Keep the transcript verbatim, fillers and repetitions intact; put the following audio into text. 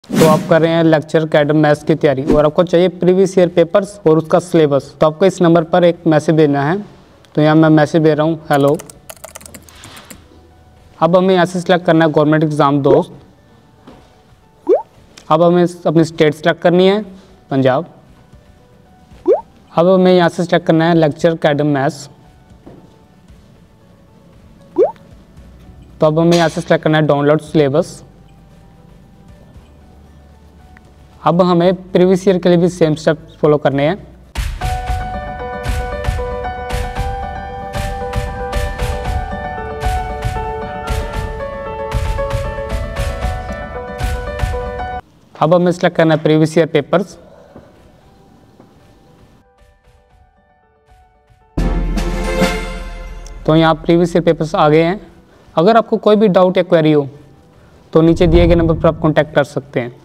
तो आप कर रहे हैं लेक्चर कैडम मैथ्स की तैयारी और आपको चाहिए प्रीवियस ईयर पेपर्स और उसका सिलेबस। तो आपको इस नंबर पर एक मैसेज देना है। तो यहाँ मैं मैसेज दे रहा हूँ हेलो। अब हमें यहाँ से सिलेक्ट करना है गवर्नमेंट एग्ज़ाम दोस्त। अब हमें अपनी स्टेट सेलेक्ट करनी है पंजाब। अब हमें यहाँ से सिलेक्ट करना है लेक्चर कैडम मैथ्स। तो अब हमें यहाँ से सिलेक्ट करना है डाउनलोड सिलेबस। अब हमें प्रीवियस ईयर के लिए भी सेम स्टेप फॉलो करने हैं। अब हमें सिलेक्ट करना है प्रीवियस ईयर पेपर्स। तो यहाँ प्रीवियस ईयर पेपर्स आ गए हैं। अगर आपको कोई भी डाउट या क्वेरी हो तो नीचे दिए गए नंबर पर आप कॉन्टैक्ट कर सकते हैं।